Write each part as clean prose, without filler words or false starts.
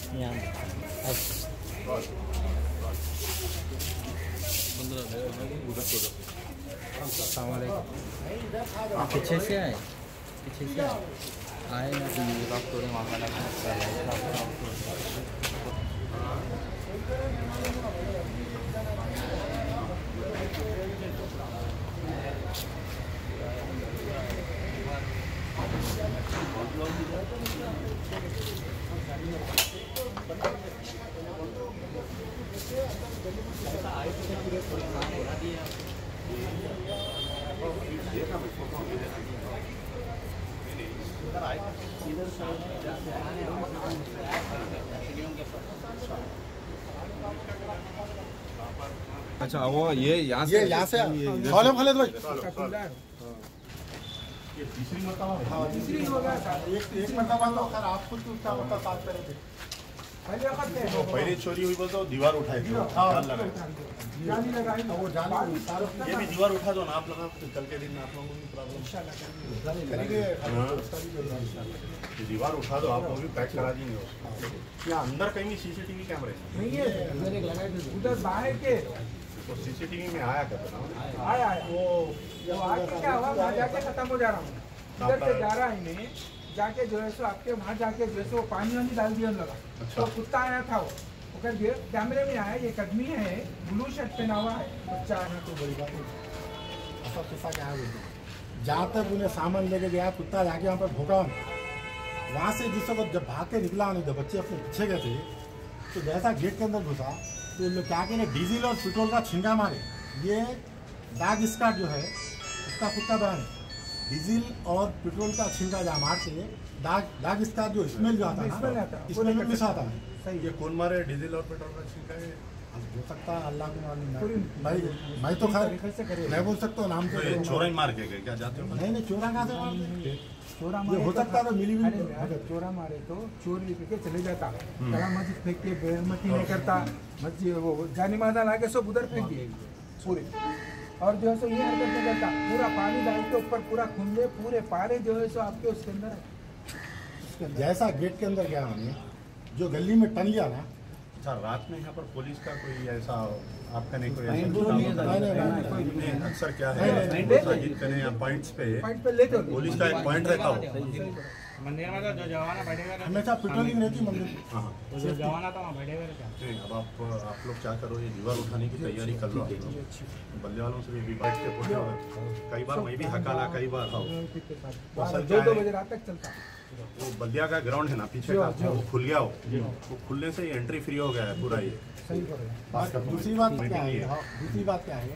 पीछे से आए ना तो ये बात थोड़े मामला अच्छा वो ये यहाँ से खालिद भाई ये तीसरी मरतबा तीसरी होगा एक मरतबा तो खैर आप खुद उसका होता साथ करे थे पहले चोरी हुई तो दीवार उठाई थी जाली लगाई वो जाली ये भी दीवार उठा दो ना आप लोग कल के दिन आप लोगों को प्रॉब्लम करेंगे दीवार उठा दो आप लोग भी पैक करा देंगे क्या अंदर कहीं भी सीसीटीवी कैमरे नहीं है उधर बाहर के तो सीसीटीवी में आया करता आया वो आज क्या हुआ मैं जाके खत्म हो जा रहा हूँ इधर से जा रहा है मैं जाके जो है सो आपके वहाँ जाके जो है सो पानी वानी डाल दिया लगा तो कुत्ता आया था वो कर दिया कैमरे में आया एक आदमी है ब्लू शर्ट पहना हुआ है बच्चा आना तो बड़ी बात है ऐसा किस्सा क्या है जहाँ तक उन्हें सामान लेके गया कुत्ता जाके वहाँ पर भोगा वहाँ से जिस वक्त जब भाग के निकला नहीं जब बच्चे अपने पीछे गए थे तो जैसा गेट के अंदर घुसा तो उन लोग क्या कहने डीजल और पेट्रोल का छिंगा मारे ये डाग स्काट जो है उसका कुत्ता बयान है डीजल और पेट्रोल का छिंका जहाँ मारते डाग स्काट जो स्मेल जो आता है स्मेल में मिस आता है सही ये कौन मारे डीजल और पेट्रोल का छिंका है हो सकता है अल्लाह को मालूम भाई मैं तो खैर मैं बोल सकता हूँ नाम से चोरा ही मार के गए क्या जाते हो नहीं चोरा कहाँ से चोरा मारे हो सकता है तो मिली चोरा मारे तो चोर लेके चले जाता कला मस्जिद फेंक के बेरमती नहीं करता मस्जिद वो जानी मादा लाके सब उधर फेंक दिए पूरे और जो है सो ये हरकत नहीं करता पूरा पानी डाल के ऊपर पूरा खुले पूरे पारे जो है सो आपके उसके अंदर है जैसा गेट के अंदर गया हमने जो गली में टन लिया ना अच्छा रात में यहाँ पर पुलिस का कोई ऐसा आपका नहीं कोई अक्सर क्या है मस्जिद करें या पॉइंट्स पे पुलिस का एक पॉइंट रहता हो मंदिर में तो जो जवाना बैठेगा हमेशा पेट्रोलिंग रहती मंदिर जो जवाना था वहाँ बैठेगा क्या अब आप लोग क्या करो ये दीवार उठाने की तैयारी कर लो बल्ले वालों से भी बैठ के पूछो कई बार मैं भी हकाला कई बार दो बजे रात तक चलता वो बल्लिया का ग्राउंड है ना पीछे का वो खुल गया हो वो खुलने से ही एंट्री फ्री हो गया है पूरा ये दूसरी बात क्या है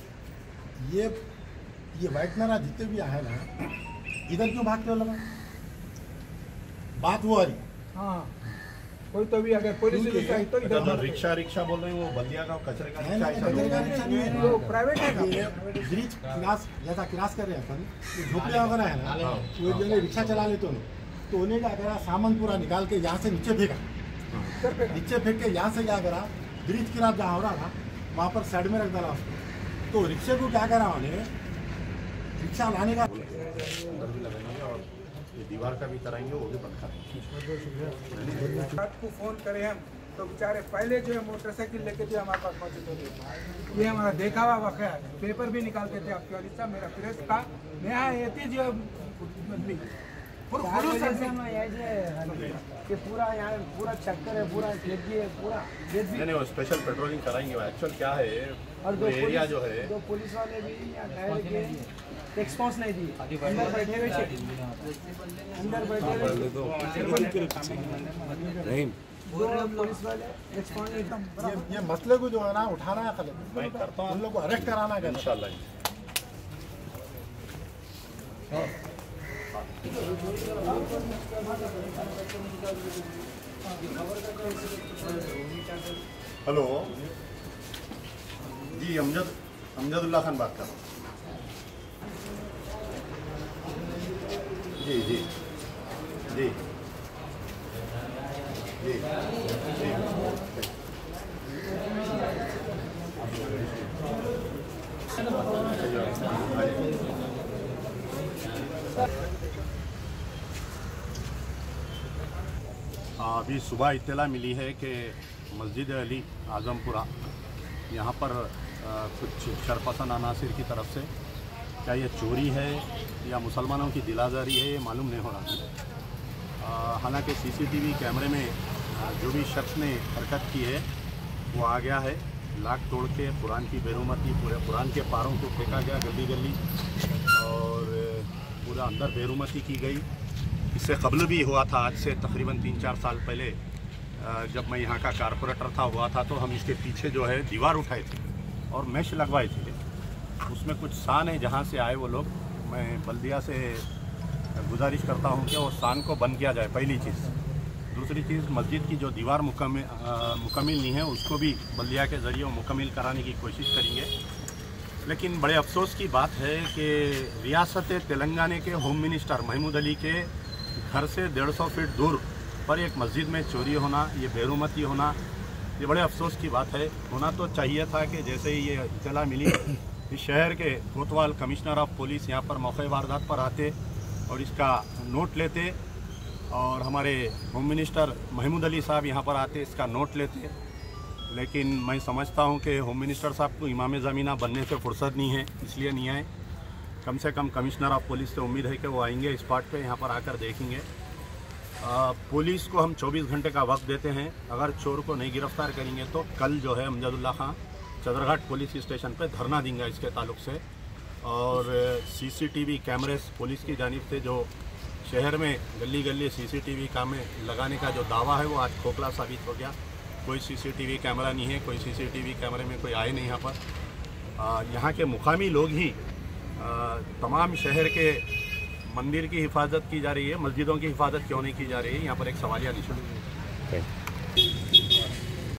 ये वाइट नारा जितने भी आए ना इधर क्यों भागते हो लगा बात वो आ रही हाँ कोई तो भी अगर पुलिस तो इधर रिक्शा बोल रहे हैं वो बल्दिया का कचरे का रिक्शा नहीं है वो प्राइवेट है ब्रिज जैसा क्रॉस कर रहे हैं अपन झोपड़ियाँ वगैरह है ना वो जगह रिक्शा चला लेते हो तो उन्हें क्या करा सामान पूरा निकाल के यहाँ से नीचे फेंका नीचे फेंक के यहाँ से क्या करा ब्रिज की रात जहाँ हो रहा था वहाँ पर साइड में रख डाला उसको तो रिक्शे को क्या करा उन्हें रिक्शा लाने का ये दीवार का भी कराएंगे वो भी पक्का रात को फोन करें हम तो बेचारे पहले जो है मोटरसाइकिल लेके जो हमारे पास पहुंचे थे ये हमारा देखा हुआ वाक़या है पेपर भी निकालते थे आपके वाली साहब मेरा प्रेस का मैं ये जो पूरा यहाँ पूरा चक्कर है पूरा पूरा नहीं वो स्पेशल पेट्रोलिंग कराएंगे एक्चुअल क्या है और दो एरिया जो है दो पुलिस वाले भी रिस्पॉन्स नहीं दी अंदर बैठे हुए अंदर बैठे पुलिस वाले रिस्पॉन्स एकदम ये मसले को जो है ना उठाना है खले मैं करता हूँ हम लोग को अरेस्ट कराना है इंशाल्लाह हेलो जी अमजद उल्लाह खान बात कर रहा हूँ जी जी जी जी जी अभी सुबह इत्तला मिली है कि मस्जिद-ए-Ali आजमपुरा यहाँ पर कुछ शरपसंद अनासिर की तरफ से क्या ये चोरी है या मुसलमानों की दिलाजारी है ये मालूम नहीं हो रहा। हालांकि CCtv कैमरे में जो भी शख्स ने हरकत की है वो आ गया है, लाख तोड़ के कुरान की बेरुमती पूरे कुरान के पारों को फेंका गया गली गली और पूरा अंदर बेरुमती की गई। इससे कबल भी हुआ था, आज से तकरीबन 3-4 साल पहले जब मैं यहाँ का कारपोरेटर था हुआ था, तो हम इसके पीछे जो है दीवार उठाए थे और मैश लगवाए थे। उसमें कुछ स्थान है जहाँ से आए वो लोग, मैं बल्दिया से गुजारिश करता हूँ कि वो स्थान को बंद किया जाए, पहली चीज़। दूसरी चीज़, मस्जिद की जो दीवार मुकम्मिल नहीं है उसको भी बल्दिया के ज़रिए मुकम्मिल कराने की कोशिश करेंगे। लेकिन बड़े अफसोस की बात है कि रियासत तेलंगाना के होम मिनिस्टर महमूद अली के घर से 150 फीट दूर पर एक मस्जिद में चोरी होना, ये बेरुमती होना, ये बड़े अफसोस की बात है। होना तो चाहिए था कि जैसे ही ये इत्तला मिली इस शहर के कोतवाल कमिश्नर ऑफ पुलिस यहाँ पर मौके वारदात पर आते और इसका नोट लेते और हमारे होम मिनिस्टर महमूद अली साहब यहाँ पर आते इसका नोट लेते। लेकिन मैं समझता हूँ कि होम मिनिस्टर साहब को इमाम ज़मीना बनने से फुर्सत नहीं है, इसलिए नहीं आए। कम से कम कमिश्नर ऑफ पुलिस से उम्मीद है कि वो आएंगे स्पॉट पे, यहाँ पर आकर देखेंगे। पुलिस को हम 24 घंटे का वक्त देते हैं, अगर चोर को नहीं गिरफ्तार करेंगे तो कल जो है अमजद उल्ला खान चदरघाट पुलिस स्टेशन पे धरना देंगे इसके ताल्लुक से। और CCtv कैमरेस पुलिस की जानिब से जो शहर में गली गली CCtv कैमरे लगाने का जो दावा है वो आज खोखला साबित हो गया। कोई CCtv कैमरा नहीं है, कोई CCtv कैमरे में कोई आए नहीं यहाँ पर। यहाँ के मुकामी लोग ही तमाम शहर के मंदिर की हिफाजत की जा रही है, मस्जिदों की हिफाजत क्यों नहीं की जा रही है, यहाँ पर एक सवालिया निशान है।